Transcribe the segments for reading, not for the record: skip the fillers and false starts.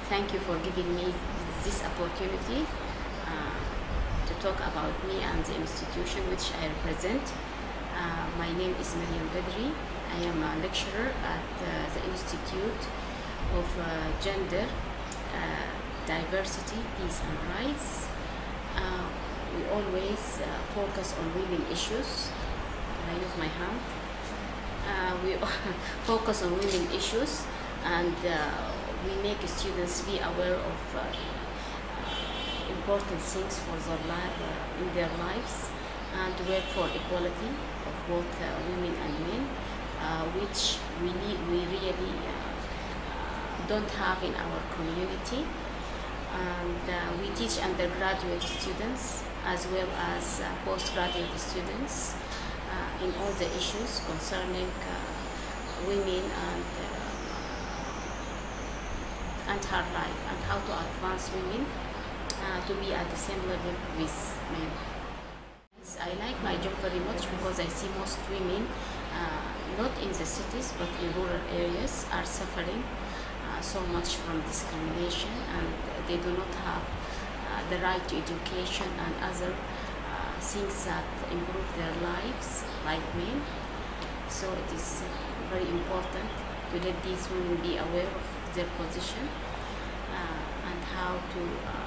Thank you for giving me this opportunity to talk about me and the institution which I represent. My name is Mariam Badri. I am a lecturer at the Institute of Gender, Diversity, Peace and Rights. We always focus on women issues. I use my hand. We focus on women issues, and we make students be aware of important things for in their lives, and work for equality of both women and men, which we really don't have in our community. And we teach undergraduate students as well as postgraduate students in all the issues concerning women and her life, and how to advance women to be at the same level with men. I like my job very much because I see most women, not in the cities but in rural areas, are suffering so much from discrimination, and they do not have the right to education and other things that improve their lives like men. So it is very important to let these women be aware of their position and how to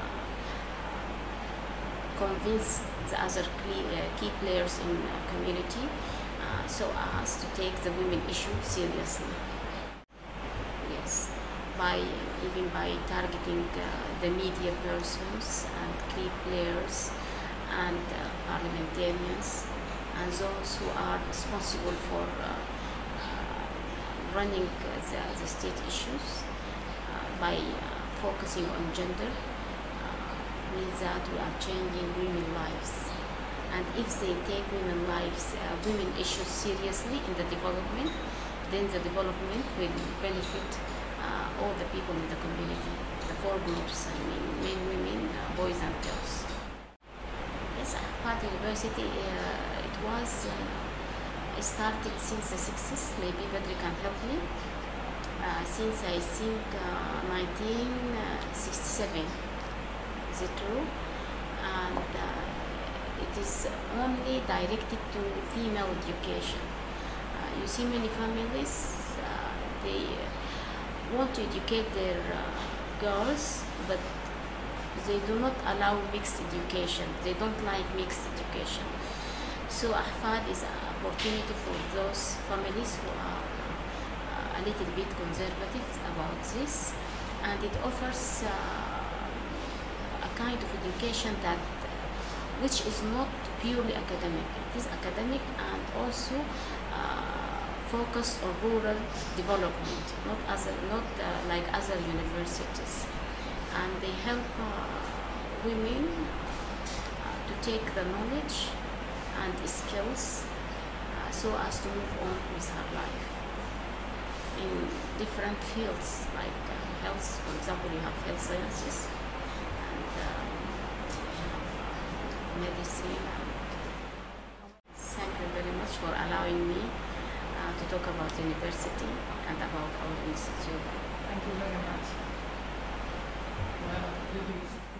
convince the other key players in the community so as to take the women issue seriously. Yes, even by targeting the media persons and key players and parliamentarians and those who are responsible for running the state issues, by focusing on gender, means that we are changing women's lives. And if they take women's lives, women issues seriously in the development, then the development will benefit all the people in the community, the four groups, I mean men, women, boys and girls. Yes, Ahfad University, it was started since the 60s, maybe Badri can help me, since I think 1967. Is it true? And it is only directed to female education. You see many families, they want to educate their girls, but they do not allow mixed education. They don't like mixed education. So Ahfad is an opportunity for those families who are a little bit conservative about this, and it offers a kind of education that which is not purely academic. It is academic and also focused on rural development, not like other universities, and they help women to take the knowledge and skills so as to move on with her life in different fields, like health. For example, you have health sciences and medicine. Thank you very much for allowing me to talk about university and about our institute. Thank you very much.